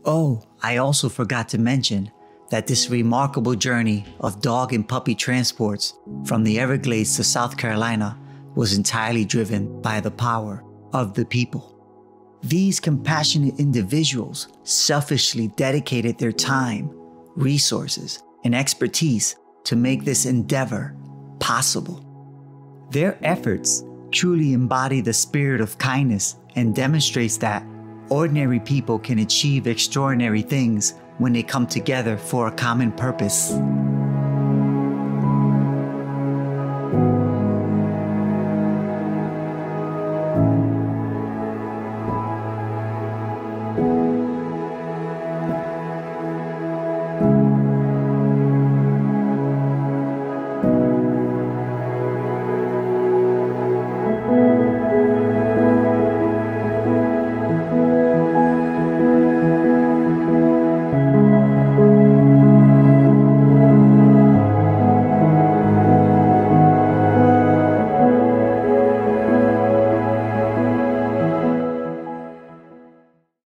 Oh, I also forgot to mention that this remarkable journey of dog and puppy transports from the Everglades to South Carolina was entirely driven by the power of the people. These compassionate individuals selfishly dedicated their time, resources, and expertise to make this endeavor possible. Their efforts truly embody the spirit of kindness and demonstrates that ordinary people can achieve extraordinary things when they come together for a common purpose.